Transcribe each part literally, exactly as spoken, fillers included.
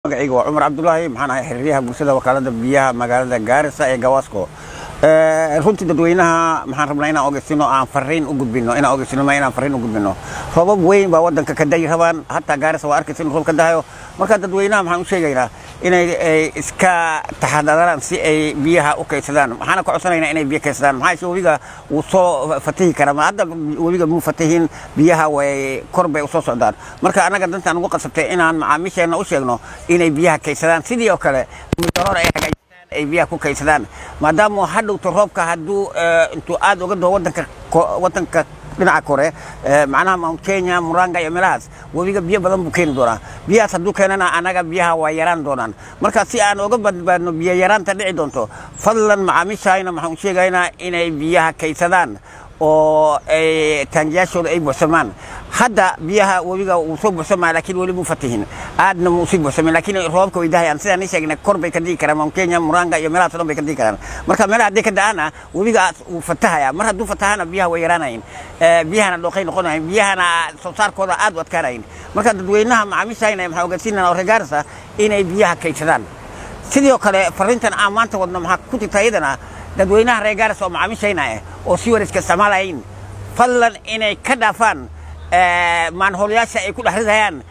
magacaygu waa Cumar Cabdullaahi maxaan ahay xiriiriyaha bulshada wakaalada biyaha magaalada Gaarisa ee Gawasco ee runtii dadweynaha maxaan rabnaa inaan ogeysino aan fariin u gudbino inaan ogeysino ma inaan fariin u gudbino roobab weyn baa wadanka ka day rabaan hatta Gaarisa waa arkaysin roob ka dahayo marka dadweynaha maxaan u sheegaynaa inay iska taxadaraan si ay biyaha u kaydsadaan waxaan ka codsanaynaa inay biyo kaydsadaan maxaa webiga uu soo fatahi kara ma hadda webiga muu fatahin biyaha way korbay u soo socdaan marka anaga dantaan ugu qasabtay inaan macaamiisheena u sheegno inay biyaha kaydsadaan sidii oo kale midoroor ay hagaajistaan ay biyaha ku kaydsadaan maadaama hadhowto roobka hadduu intuu aad uga doo wadanka wadanka dhinaca kore macnaha Mount Kenya Muranga iyo meelahaas webiga biyo badan buu keeni doonaa biyahaas hadduu keenana anaga biyaha waa yaraan doonaan marka si aan uga badbaadno biyo yaraanta dhici doonto fadlan macaamiishayna maxaan u sheegaynaa inay biyaha kaydsadaan oo ay taangiyaashooda ay buuxsamaan hadda biyaha webiga uu soo buuxsamaa laakiin wali muu fatihin aadna muu sii buuxsamin laakiin roobka way dahayaan sidaan sheegnay kor bay ka digi karaan Mount Kenya Muranga iyo meelahaas dhan bay ka digi karaan marka meelaha hadday ka da'ana webiga uu fatahaya mar hadduu fatahana biyaha way yaraanayeen biyahana dhooqay noqonayeen biyahana soo saarkooda aad u adkaanayeen marka dadweynaha macaamiishayna maxaa ogeysiinana oo Gaarisa inay biyaha kaydsadaan sidoo kale fariintan aan maanta wadno maxaa ku titaayadana dadweynaha reer Gaarisa oo macaamiishayna ah oo si wareeska isticmaalayeen fadlan inay ka dhaafaan maanhoolayaasha ay ku dhaxridayaan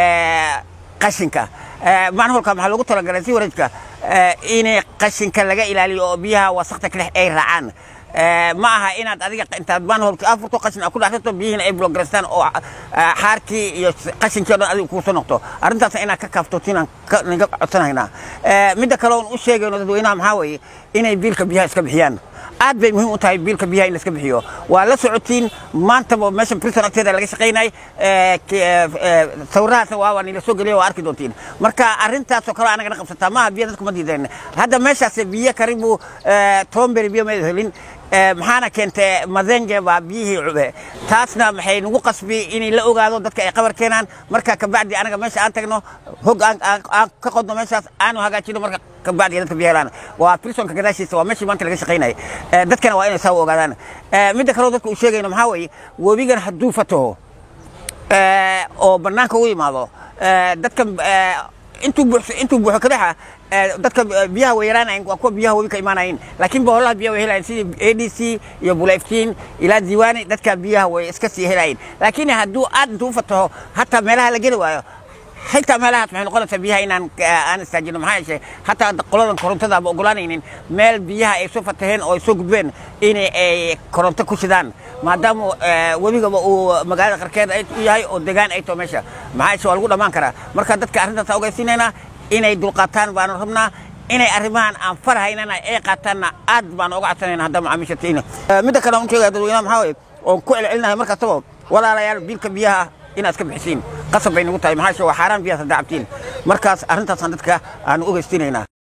qashinka maanhoolka maxaa lagu talagalay si wareeska inay qashinka laga ilaaliyo oo biyaha wasaqda kale ay raacaan ma aha inaad adiga intaad maanhoolka afurto qashin ku dhaxrito biyihina ay blockrestaan oo xaarkii iyo qashinkii oo dhan adiga ku soo noqto arrintaas inaad ka kaafto tinaan naga codsanaynaa midda kale oo u sheegayno dadweynaha maxaa weeye inay biilka biyaha iska bixiyaan aad bay muhiim u tahay biilka biyaha in la iska bixiyo waa la socotiin maanta meesha prison agteeda laga shaqeynay sawirahaas waa nila soo geliyo waa arki doontiin marka arrintaas oo kale anaga qabsataa maaha biyo dadku ma diideen hadda meeshaas biyo karibu toban biyo ma helin maxaana keentay madenge baa biyihii cube taasna maxay nagu qasbi inay la ogaado dadka ay qabar keenaan marka ka bacdi anaga meesha aan tagno hog aan ka qodno meeshaas aanu hagaajino marka ka bacdi dadka biyo helaan waa prisonka gadaashiisa waa meeshii maanta laga shaqeynay dadkana waa inay saa u ogaadaan midda kale dadku u sheegayno maxaa weeye webigan hadduu fataho oo bannaanka u yimaado dadka intuu buuxso intuu buuxo kadaxa dadka biyaha way yaraanayeen waa kuwa biyaha webi ka imaanayeen laakiin boolaha biyaha way helayeen sidii A D C iyo Bulayftiin ilaa Diiwaani dadka biyaha way iska sii helayeen laakiin hadduu aad intuu fataho hatta meelaha la geli waayo حتى مالها محن قلت بيها إن أنا استجنم هاي حتى قلنا كورنتا بقولانين مال بيها يسوف تهين أو يسوق بين إني كورنتا كوشدان ما دام وبيجا ومجال كركاد أي هاي أو دجان أي تومشة ما هاي سؤال قولا ما كره مركز كأنت تاوجي سيننا إني دلقتان بانرهمنا إني أرمان أنفر هيننا أي قتنا أد بانوقعتنا هذا مع مشتين متى كلام كذا دوينا محاول أو كل علنا مركز تو ولا لا يال بيلك بيها inaad ka bixisiin qasab bay nagu tahay maxaa soo xaraan biyaha sadacabtiin markaas arrintaas aan dadka aan u ogeystiinayna